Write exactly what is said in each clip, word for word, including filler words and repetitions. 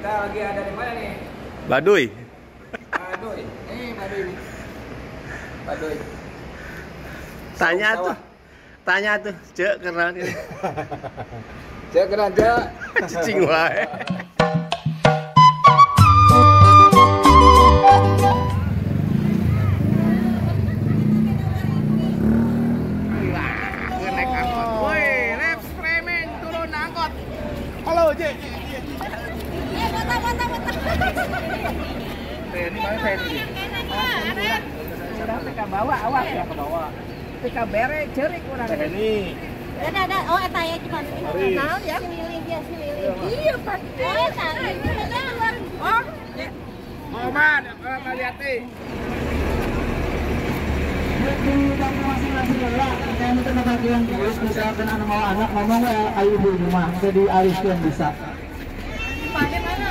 Kita lagi ada di mana nih? Baduy. Baduy. Ini Baduy nih. Baduy. Tanya tuh. Tanya tuh, Cek keran ini. Cek keran, Cek. Cicing wae. Halo, Cek. Eh, foto, foto, foto. Ini mana saya ini? Udah P K bawa, awas ya ke bawah. P K bere cerik urang. Ini. Ada, ada. Oh, eta ya cuma. Naon ya? Si Lili dia, si Lili. Iya, Pak. Oh, eta. Oh, Oh, man, apa lihat nih? Masing-masing lah, kami terima bagian terus misalkan anak mau anak ngomong ya ayo di rumah, jadi alihkan bisa. Pada mana?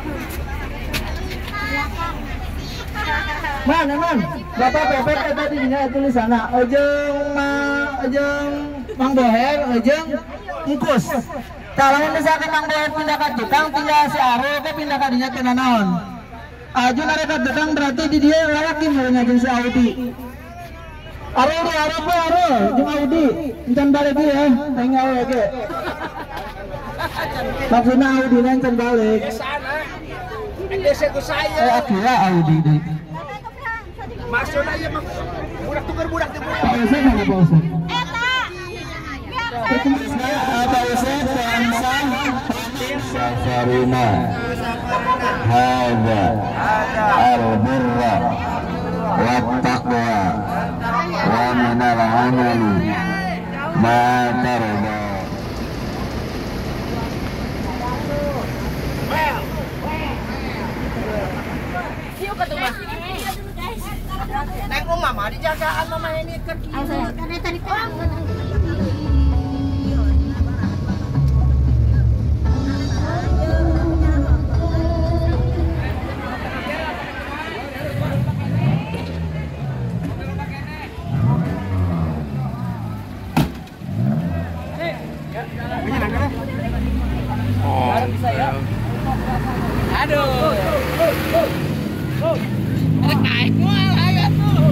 Mana man, bapak pepet kata dinya tulis sana, ojeng ma, ojeng mang boher, ojeng ngkus. Kalau misalkan mang boher pindah ke tukang, tinggal si Aro ke pindah ke dinya kena naon. Aju nareka tukang berarti di dia lagi mulanya jeung si Audi. Aro di Aro po Aro, jeung Audi, encan balik dia ya, tinggal lagi. Maksudnya Audi encan balik. Sana. Ini saya saya. Eh akhirnya Audi deh. Maksudnya ya budak tukar budak di budak. Pak Yosef mana Pak Yosef? Eta. Pak Yosef, Pak Ansam, Safarina Hada Al-Birra Wattaqwa Wa minal amali Ma tarda. Siu ka tuh, Mas. naik rumah mah dijagaan mama ini kerja. Karena tadi kan Oh. Aduh. Naik mual ayo tuh.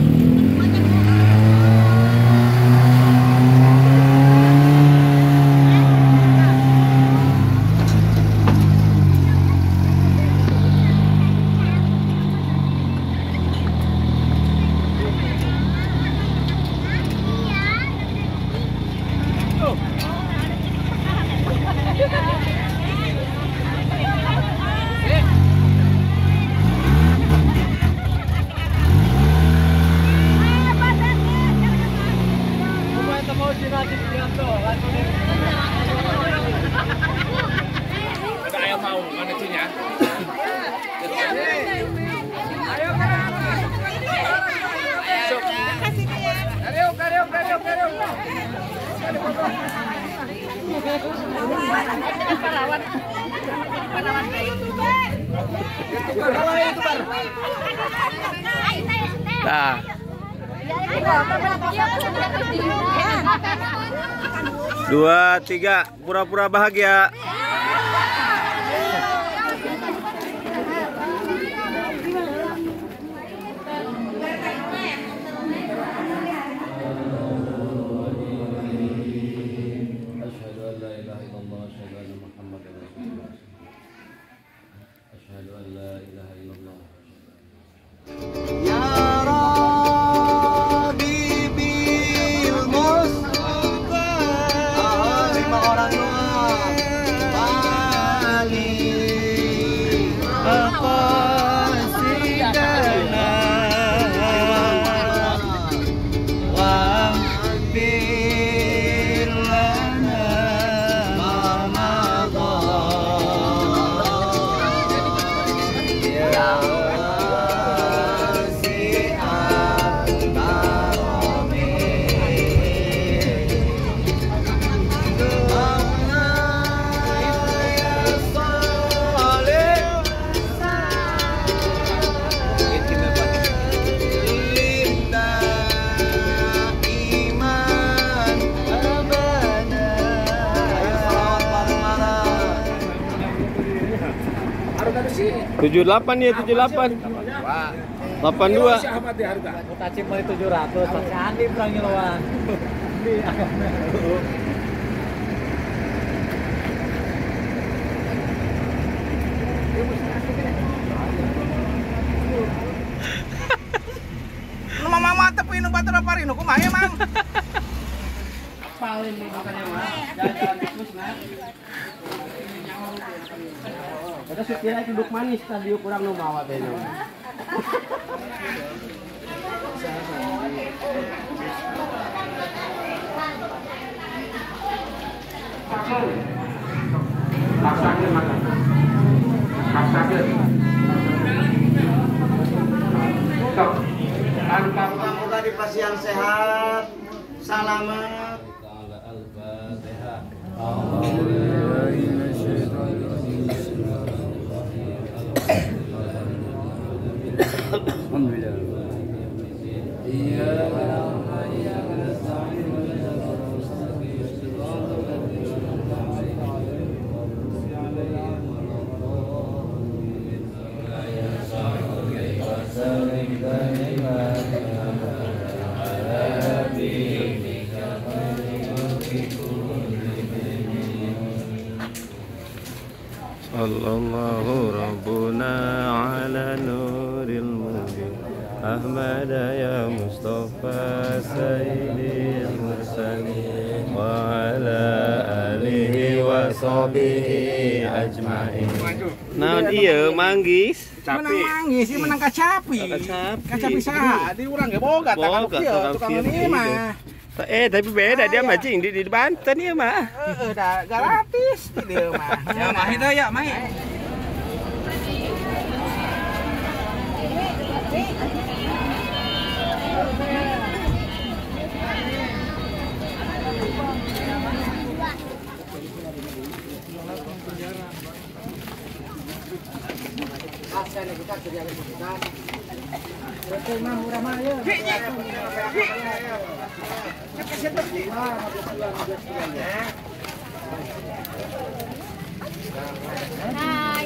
Saya mau mana itunya? Karyo, karyo, karyo, karyo. parawan. Parawan kayak itu. Nah, dua, tiga, pura-pura bahagia. Harga di sini. tujuh puluh delapan ya, tujuh puluh delapan. delapan puluh dua. Si Ahmad di harga. Mutacip mau tujuh ratus, masih Andi perang nyeloan. Lu mama mata pinu batur apa rino kumaha emang? Paling makanya mah. Jalan-jalan terus nah. Ada supir aja duduk manis tadi kurang nu mawa teh. Paksakeun makan. Paksakeun. Sok. Mudah-mudah di pasien sehat, selamat. Sallallahu Rabbuna ala nuril mubin Ahmad ya Mustafa Sayyidil Mursalin wa ala alihi wa sahbihi ajma'in. Naon ieu manggis? Menang manggis sih menang kacapi. Kacapi. Kacapi saha? Di urang ge boga Boga, tukang kieu, tukang tukang kieu ini mah. Eh tapi beda dia mah cing di, di Banten ya mah. Heeh, da gratis di dieu mah. Ya mah itu ya, mah. Hai.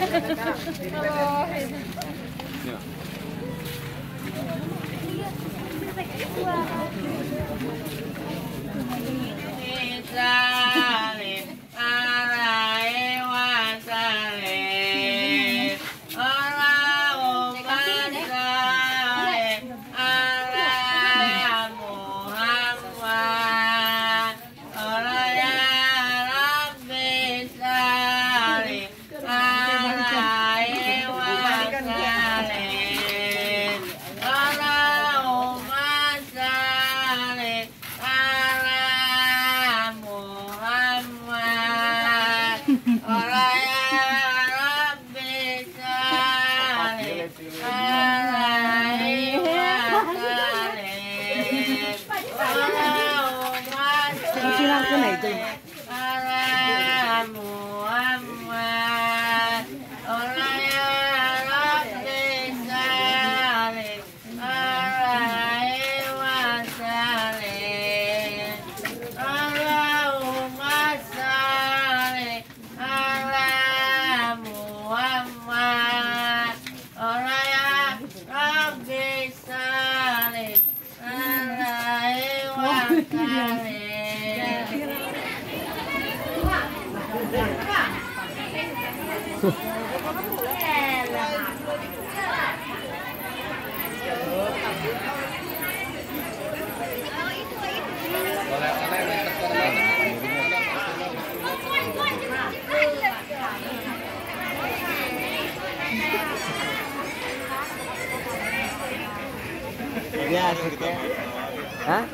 Ya, asik ya. Hah?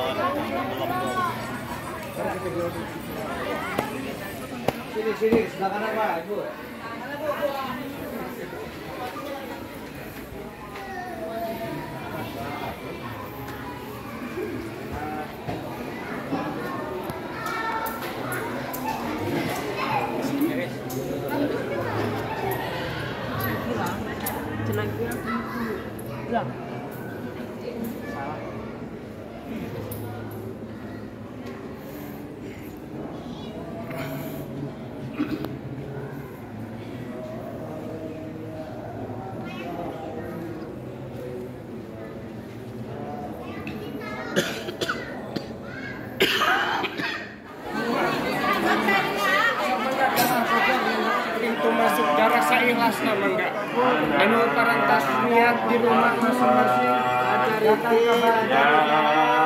Sini, sini, sebelah kanan Pak, Ibu. ikhlas nama enggak. Anu parantas niat di rumah masing-masing ada rutin.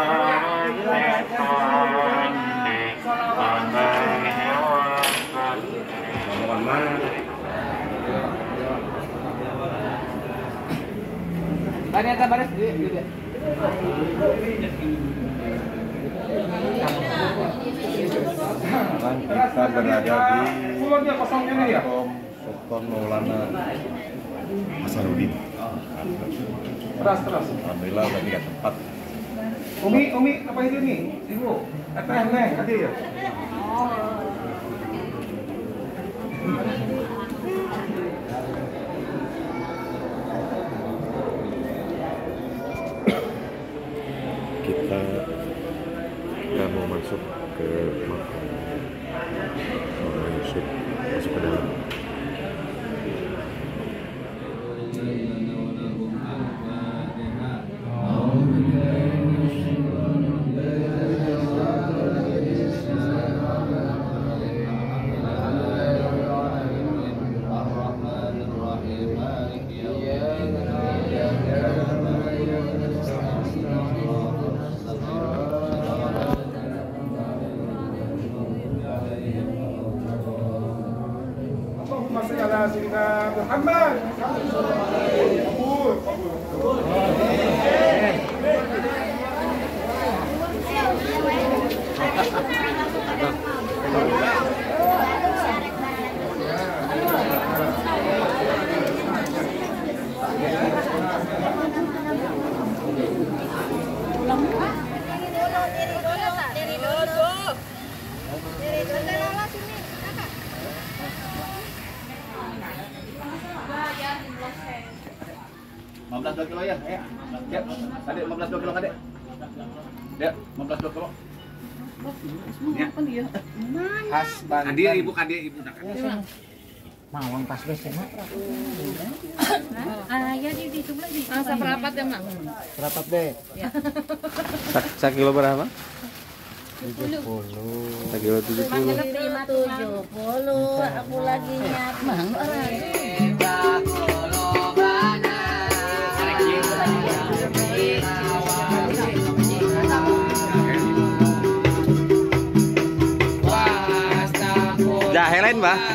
Tadi ada baris di di. Sekarang kita berada di Makom Sultan Maulana Hasanuddin. Terus terus. Alhamdulillah udah tiga tempat. Umi, Umi apa itu nih? Ibu. Teh, neng, tadi ya. Kita nggak mau masuk ke makam Maulana Yusuf, masuk ke dalam. Masih ada Sayyidina Muhammad. Kabul, kabul. lima belas dua kilo ya, ya. Ya, tadi lima belas dua kilo kadek. Ya, lima belas dua kilo. Ya. Khas Banten. Adia ibu kadia ibu nak. Mawang pas wes enak. Ah, ya di itu lagi. Ah, seperapat ya, Mak. Berapa deh? Sak kilo berapa? tujuh puluh. Sak kilo tujuh puluh. Lima tujuh puluh. Aku lagi nyat. Jahe lain, Mbak.